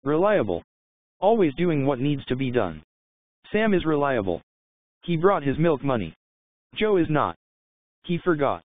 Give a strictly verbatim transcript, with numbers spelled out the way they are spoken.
Reliable. Always doing what needs to be done. Sam is reliable. He brought his milk money. Joe is not. He forgot.